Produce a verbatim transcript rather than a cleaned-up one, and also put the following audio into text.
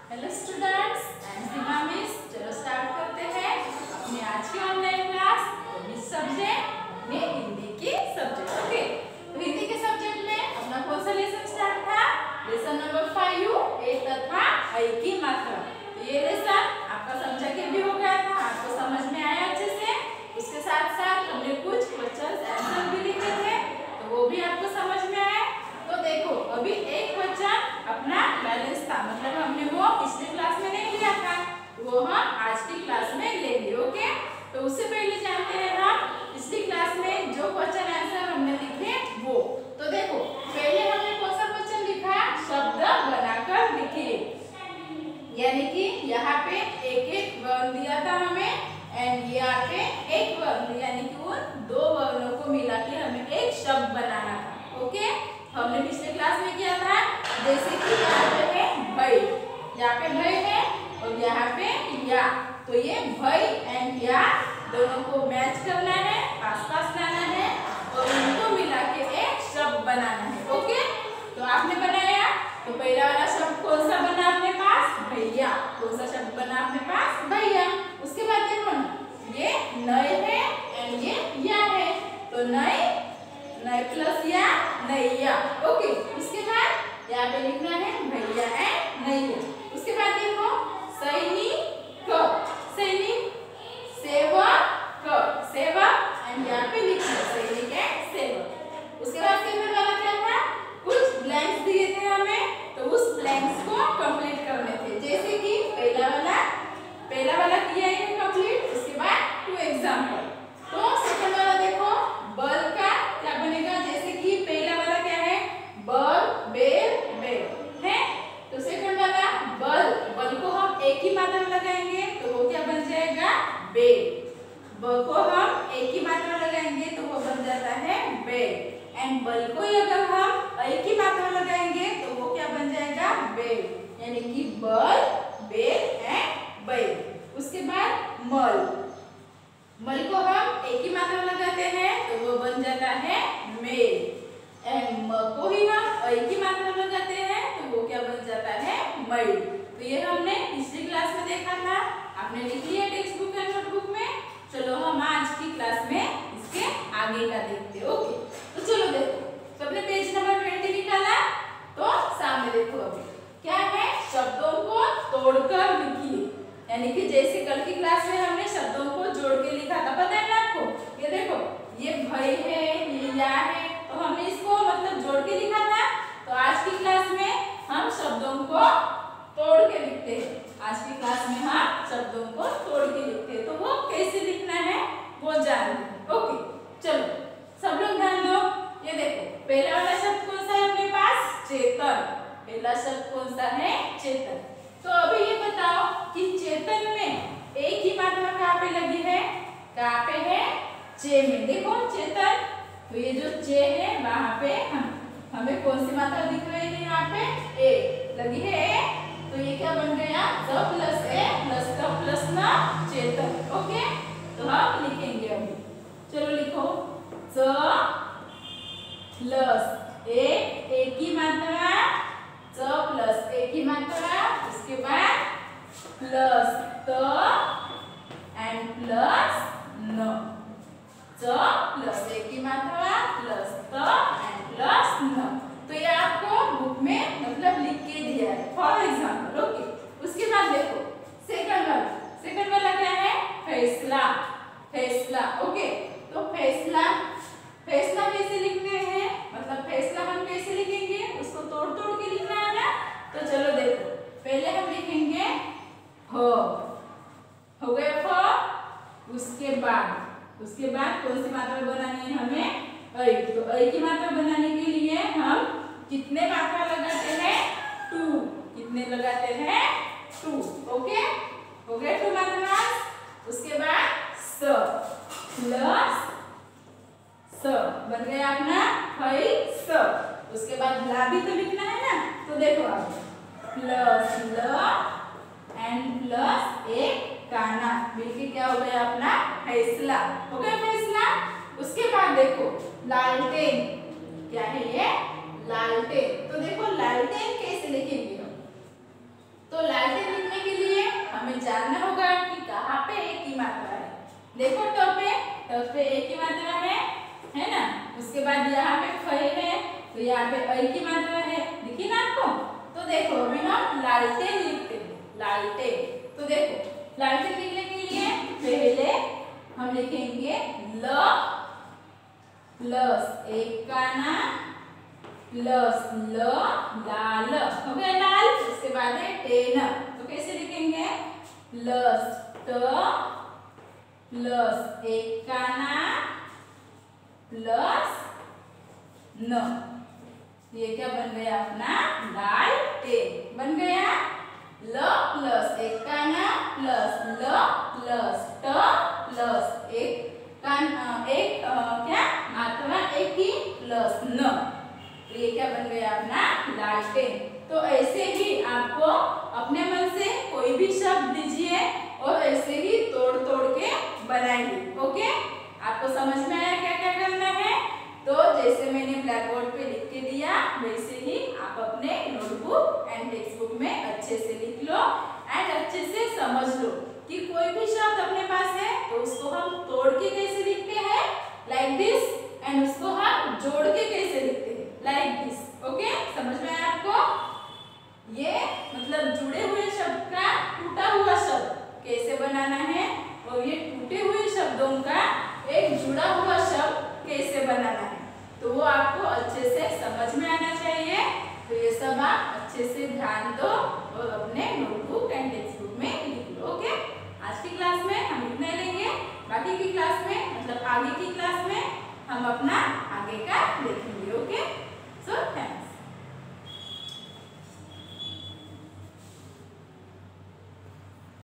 Hello students, I am Seema miss. चलो start करते हैं अपनी आज की ऑनलाइन क्लास। मिस सब्जेक्ट में हिंदी की सब्जेक्ट। ओके, तो हिंदी के सब्जेक्ट में अपना कौन सा लेसन स्टार्ट था? लेसन नंबर फाइव, ए तथा ऐ की मात्रा। ये लेसन आपका समझा के भी हो गया था, आपको समझ में आया अच्छे से। उसके साथ साथ हमने कुछ क्वेश्चन आंसर भी लिखे थे, तो वो भी आपको समझ में आया। तो देखो, अभी एक क्वेश्चन अपना बैलेंस था, मतलब हमने वो पिछली क्लास में नहीं लिया था, वो हम आज की क्लास में लेंगे। ओके, तो उससे पहले जानते हैं हम पिछली क्लास में जो क्वेश्चन आंसर हमने लिखे वो। तो देखो, पहले हमने कौन सा क्वेश्चन लिखा? शब्द बनाकर लिखे, यानी कि यहाँ पे एक एक वर्ण दिया था हमें, एंड यहाँ पे एक वर्ण, यानी कि उन दो वर्णों को मिला के हमें एक शब्द बनाना था। ओके, हमने पिछले क्लास में किया था, जैसे कि यहाँ पे है भय, यहाँ पे भय है और यहाँ पे या, तो ये भय एंड या दोनों को मैच करना है, पास पास लाना है और उनको मिला के एक शब्द बनाना है। ओके, तो आपने बनाया, तो पहला वाला शब्द कौन सा बना अपने पास? भैया। कौन सा शब्द बना अपने पास? भैया। उसके बाद देखो ना, ये नए है एंड ये या है, तो नए नए प्लस या नैया। ओके, उसके बाद यहाँ पे लिखना है भैया एंड नैया। उसके बाद देखो, सैनिक, सैनिक, सेवक, सेवक एंड यहाँ पे लिखना है सैनिक एंड सेवक। उसके बाद सेकंड वाला क्या था? कुछ ब्लैंक्स दिए थे हमें, तो उस ब्लैंक्स को कंप्लीट करने थे, जैसे कि पहला वाला पहला वाला किया है कंप्लीट। उसके बाद टू एग्जाम्पल। तो सेकंड वाला देखो, बल का क्या बनेगा? जैसे कि पहला वाला क्या है? बल, बेल, बेल है, तो सेकंड वाला बल, बल को हम एक ही मात्रा में लगाएंगे तो वो क्या बन जाएगा? बेल। बल को हम एक ही मात्रा में लगाएंगे तो वो बन जाता है बेल। एंड बल को अगर हम एक ही मात्रा में लगाएंगे तो वो क्या बन जाएगा? बेल, यानी कि बल, बेल एंड बेल। उसके बाद मल, मल को हम एक ही मात्रा लगाते हैं तो वो बन जाता है मेल। एंड म को ही हम एक ही मात्रा लगाते हैं तो वो क्या बन जाता है? मैल। तो ये हमने पिछली क्लास में देखा था, आपने लिख लिया टेक्स्ट बुक एंड नोटबुक में। चलो हम आज की क्लास में इसके आगे का देखते हैं। ओके, तो चलो देखो, सबने पेज नंबर ट्वेंटी निकाला, तो सामने देखो अभी क्या है? शब्दों को तोड़कर लिखिए, यानी कि जैसे कल की क्लास में हमने शब्दों को जोड़ के लिखा था, पता है ना आपको? ये देखो, ये भय है, ये या है, तो हमने इसको मतलब जोड़ के लिखा था। तो आज की क्लास में हम शब्दों को तोड़ के लिखते हैं। आज की क्लास में हम शब्दों को तोड़ के लिखते हैं, तो वो कैसे लिखना है वो जान लो। ओके, चलो सब लोग ध्यान दो। ये देखो, पहला वाला शब्द कौन सा है अपने पास? चेतन। पहला शब्द कौन सा है? चेतन। तो अभी ये बताओ कि चेतन में एक ही मात्रा कहाँ पे लगी है? कहाँ पे है? चे में। देखो चेतन, तो ये जो चे है वहां पे हम हमें कौन सी मात्रा दिख रही है? यहाँ पे ए लगी है, ए, तो ये क्या बन गया? च प्लस ए प्लस क प्लस न चेतन। ओके, तो हम लिखेंगे अभी। चलो लिखो, च प्लस ए, एक ही मात्रा, च प्लस एक ही मात्रा, उसके बाद प्लस त एंड प्लस न, च प्लस एक की मात्रा प्लस त एंड प्लस न। तो ये आपको बुक में मतलब लिख के दिया है फॉर एग्जाम्पल। ओके, उसके बाद देखो सेकंड वाला, सेकंड वाला क्या है? फैसला, फैसला। ओके, तो फैसला, फैसला कैसे लिखते हैं? मतलब फैसला हम कैसे लिखेंगे? उसको तोड़ तोड़ के लिखना है ना। तो चलो देखो, पहले हम लिखेंगे हो, हो गया फ। उसके बाद उसके बाद कौन सी मात्रा बनानी है हमें? ऐ। तो ऐ की मात्रा बनाने के लिए हम कितने मात्रा लगाते हैं? टू। कितने लगाते हैं? टू। ओके, हो गया टू मात्रा। उसके बाद स प्लस स बन गया अपना है स। उसके बाद ला भी तो लिखना है ना, तो देखो आप प्लस ल एंड प्लस एक काना मिलके क्या हो गया? अपना फैसला। हो गया फैसला। उसके बाद देखो लालटेन, क्या है ये? लालटेन। तो देखो लालटेन कैसे लिखेंगे हम? तो लालटेन यहाँ पे अ की मात्रा है, दिखी ना आपको। तो देखो अभी हम लालटेन लिखते हैं, लालटेन। तो देखो लालटेन लिखने के लिए पहले हम लिखेंगे ल प्लस एक का ना प्लस ल लाल, हो गया लाल। उसके बाद है टेन, तो कैसे लिखेंगे प्लस ट प्लस एक का ना प्लस न, ये क्या बन गया अपना लालटेन बन गया। ल प्लस एक का ना प्लस ल प्लस ट प्लस एक का एक आ, क्या मात्रा एक की प्लस न, तो ये क्या बन गया अपना लालटेन। तो ऐसे ही आपको अपने मन से कोई भी शब्द दीजिए और ऐसे ही तोड़ तोड़ के बनाइए। ओके, आपको समझ में आया क्या क्या करना है? तो जैसे मैंने ब्लैक बोर्ड पे लिख के दिया वैसे ही आप अपने नोटबुक एंड टेक्स्ट बुक में अच्छे से लिख लो एंड अच्छे से समझ लो कि कोई भी शब्द अपने पास है तो उसको हम तोड़ के कैसे लिखते हैं, लाइक दिस, एंड उसको हम जोड़ के कैसे लिखते हैं, लाइक दिस। ओके, समझ में आया आपको? ये मतलब जुड़े हुए शब्द का टूटा हुआ शब्द कैसे बनाना है और ये टूटे हुए शब्दों का एक जुड़ा हुआ शब्द कैसे बनाना है, तो वो आपको अच्छे से समझ में आना चाहिए। तो ये सब आप अच्छे से ध्यान दो और अपने नोटबुक एंड टेक्स्ट बुक में लिख लो। ओके, आज की क्लास में हम इतना ही लेंगे, बाकी की क्लास में मतलब आगे की क्लास में हम अपना